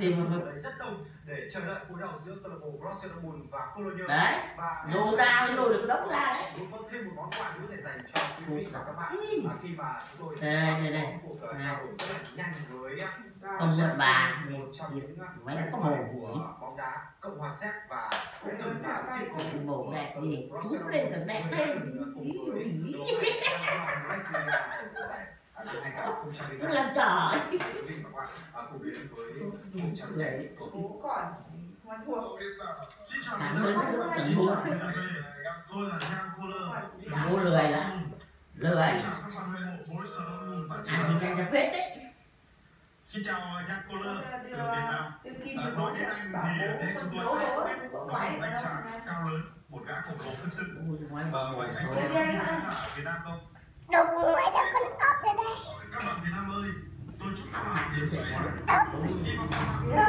đấy rất đông để chờ đợi cuộc đấu giữa câu lạc bộ Borussia Dortmund và Cologne. Đấy, lùi ra mới lùi được đống ra đấy. Cũng có thêm một món quà nữa để dành cho quý vị và các bạn khi mà chúng tôi đây cuộc trao đổi rất là nhanh với ông vượt bà một trong những mấy huyền có thoại mồm của bóng đá Cộng hòa Séc và cũng từng là chiếc cầu mồm đẹp gì cúp lên còn đẹp thêm nó làm trò cùng đến với cùng chào đón Bố còn ngoan thuộc. thằng lớn nó tầm mua Tôi là Giang Kohler. mua lười lắm lười ăn thì nhanh cho phết đấy. Xin chào Giang Kohler từ Việt Nam. Nói đến anh thì để chúng tôi biết đó là một anh chàng cao lớn, một gã khổng lồ thân sự. Vậy anh có biết ở Việt Nam không? Đúng rồi, nó con ốc ở đây. Các bạn Việt Nam ơi, tôi chúc các bạn nhiều sức khỏe. Hy vọng các bạn